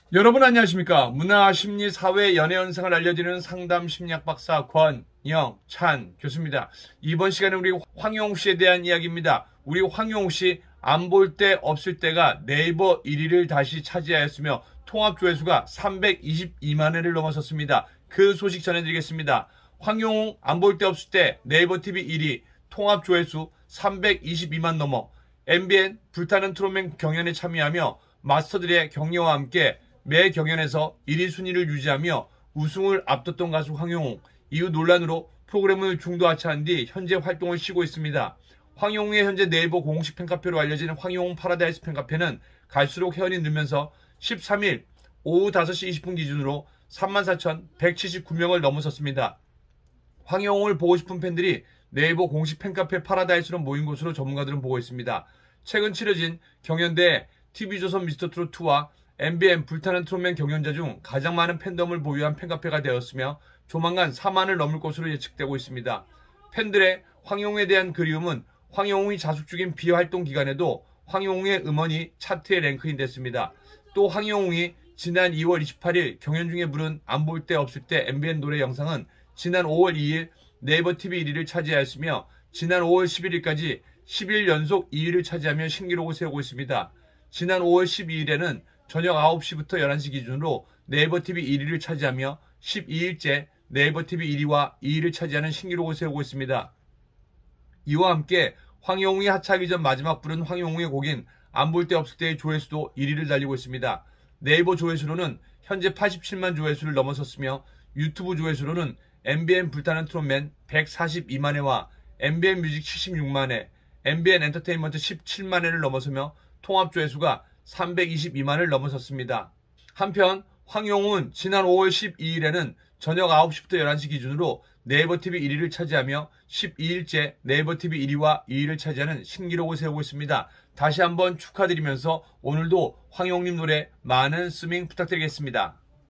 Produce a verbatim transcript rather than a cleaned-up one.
여러분 안녕하십니까? 문화, 심리, 사회, 연애 현상을 알려드리는 상담 심리학 박사 권영찬 교수입니다. 이번 시간은 우리 황용웅 씨에 대한 이야기입니다. 우리 황용웅 씨 안 볼 때 없을 때가 네이버 일 위를 다시 차지하였으며 통합 조회수가 삼백이십이만 회를 넘어섰습니다. 그 소식 전해드리겠습니다. 황용웅 안 볼 때 없을 때 네이버 티비 일 위, 통합 조회수 삼백이십이만 넘어 엠비엔 불타는 트롯맨 경연에 참여하며 마스터들의 격려와 함께 매 경연에서 일 위 순위를 유지하며 우승을 앞뒀던 가수 황용웅. 이후 논란으로 프로그램을 중도 하차한 뒤 현재 활동을 쉬고 있습니다. 황용웅의 현재 네이버 공식 팬카페로 알려진 황용웅 파라다이스 팬카페는 갈수록 회원이 늘면서 십삼 일 오후 다섯 시 이십 분 기준으로 삼만 사천백칠십구 명을 넘어섰습니다. 황용웅을 보고 싶은 팬들이 네이버 공식 팬카페 파라다이스로 모인 곳으로 전문가들은 보고 있습니다. 최근 치러진 경연대 티비조선 미스터트롯이와 엠비엔 불타는 트롯맨 경연자 중 가장 많은 팬덤을 보유한 팬카페가 되었으며 조만간 사만을 넘을 것으로 예측되고 있습니다. 팬들의 황용웅에 대한 그리움은 황용웅이 자숙 중인 비활동 기간에도 황용웅의 음원이 차트에 랭크인 됐습니다. 또 황용웅이 지난 이월 이십팔일 경연 중에 부른 안 볼 때 없을 때 엠비엔 노래 영상은 지난 오월 이일 네이버 티비 일 위를 차지하였으며 지난 오월 십일일까지 십 일 연속 이 위를 차지하며 신기록을 세우고 있습니다. 지난 오월 십이일에는 저녁 아홉 시부터 열한 시 기준으로 네이버 티비 일 위를 차지하며 십이 일째 네이버 티비 일 위와 이 위를 차지하는 신기록을 세우고 있습니다. 이와 함께 황용웅이 하차하기 전 마지막 부른 황용웅의 곡인 안 볼 때 없을 때의 조회수도 일 위를 달리고 있습니다. 네이버 조회수로는 현재 팔십칠만 조회수를 넘어섰으며 유튜브 조회수로는 엠비엔 불타는 트롯맨 백사십이만 회와 엠비엔 뮤직 칠십육만 회, 엠비엔 엔터테인먼트 십칠만 회를 넘어서며 통합 조회수가 삼백이십이만을 넘어섰습니다. 한편 황용웅은 지난 오월 십이일에는 저녁 아홉 시부터 열한 시 기준으로 네이버 티비 일 위를 차지하며 십이 일째 네이버 티비 일 위와 이 위를 차지하는 신기록을 세우고 있습니다. 다시 한번 축하드리면서 오늘도 황용웅님 노래 많은 스밍 부탁드리겠습니다.